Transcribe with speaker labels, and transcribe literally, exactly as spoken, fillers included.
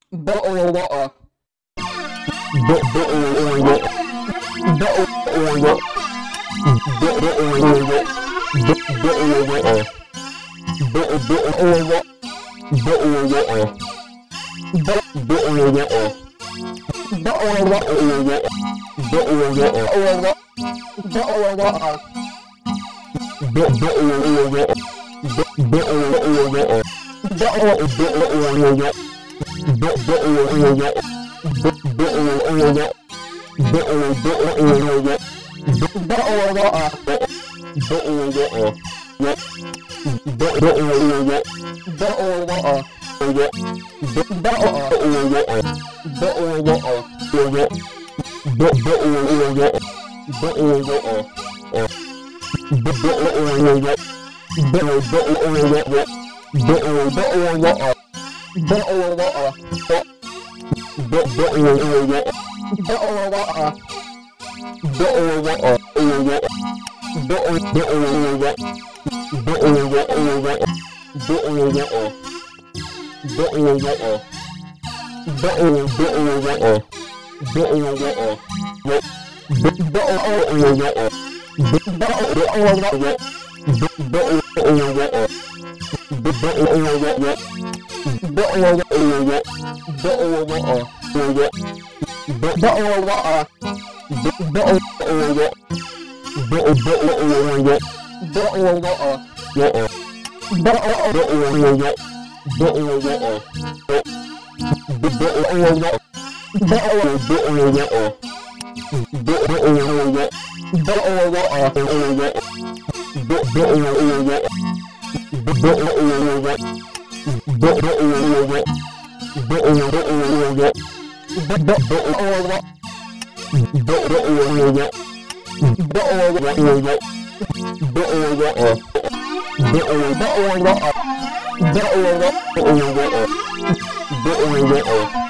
Speaker 1: bottle of water,
Speaker 2: bottle of water,
Speaker 1: bottle of water,
Speaker 2: bottle of water, bottle of water, bottle bottle of water, bottle of water, bottle of water,
Speaker 1: bottle of water,
Speaker 2: bottle of water,
Speaker 1: bottle of water,
Speaker 2: bottle of water, bottle of water,
Speaker 1: bottle of water,
Speaker 2: bottle of water,